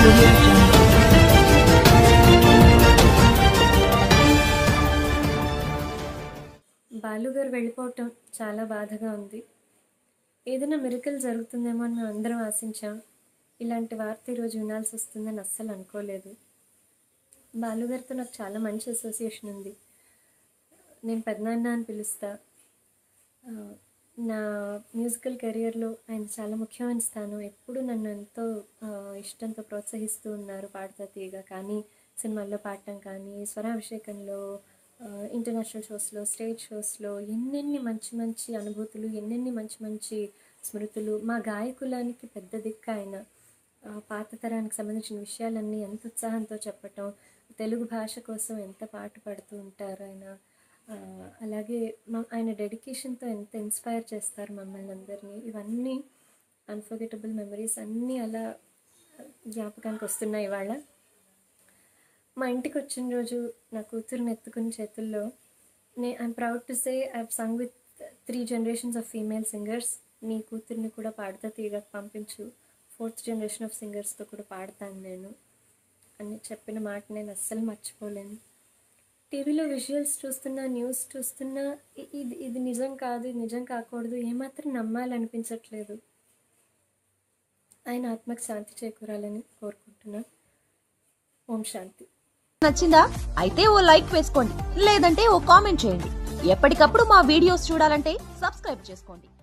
Audio Jungle. బాలుగారు వెళ్ళిపోవటం చాలా బాధగా ఉంది. ఏదైనా మిరకల్ జరుగుతుందేమో అని మేము అందరం ఆశించాం. ఇలాంటి వార్త ఈరోజు వినాల్సి వస్తుందని అస్సలు అనుకోలేదు. బాలుగారితో నాకు చాలా మంచి అసోసియేషన్ ఉంది. నేను పెద్దనాన్న అని పిలుస్తా. నా మ్యూజికల్ కెరియర్లో ఆయన చాలా ముఖ్యమైన స్థానం. ఎప్పుడు నన్ను ఎంతో ఇష్టంతో ప్రోత్సహిస్తూ ఉన్నారు పాడుతా తీయగా. కానీ సినిమాల్లో పాడటం కానీ, స్వరాభిషేకంలో, ఇంటర్నేషనల్ షోస్లో, స్టేజ్ షోస్లో ఎన్నెన్ని మంచి మంచి అనుభూతులు, ఎన్నెన్ని మంచి మంచి స్మృతులు. మా గాయకులానికి పెద్ద దిక్కు ఆయన. పాత తరానికి సంబంధించిన విషయాలన్నీ ఎంత ఉత్సాహంతో చెప్పటం, తెలుగు భాష కోసం ఎంత పాటు పడుతూ ఉంటారు ఆయన. అలాగే ఆయన డెడికేషన్తో ఎంత ఇన్స్పైర్ చేస్తారు మమ్మల్ని అందరినీ. ఇవన్నీ అన్ఫర్గెటబుల్ మెమరీస్ అన్నీ అలా జ్ఞాపకానికి వస్తున్నాయి ఇవాళ. మా ఇంటికి వచ్చిన రోజు నా కూతురుని ఎత్తుకుని చేతుల్లో I'm proud to say I have sung with 3 generations of female singers. నీ కూతుర్ని కూడా పాడుతా తీయగా పంపించు, 4th generation ఆఫ్ సింగర్స్తో కూడా పాడతాను నేను అని చెప్పిన మాట నేను అస్సలు మర్చిపోలేను. టీవీలో విజువల్స్ చూస్తున్నా, న్యూస్ చూస్తున్నా ఇది నిజం కాదు, ఇది నిజం కాకూడదు, ఏమాత్రం నమ్మాలనిపించట్లేదు. ఆయన ఆత్మకు శాంతి చేకూరాలని కోరుకుంటున్నా. ఓం శాంతి. నచ్చిందా? అయితే ఓ లైక్ వేసుకోండి, లేదంటే ఓ కామెంట్ చేయండి. ఎప్పటికప్పుడు మా వీడియోస్ చూడాలంటే సబ్స్క్రైబ్ చేసుకోండి.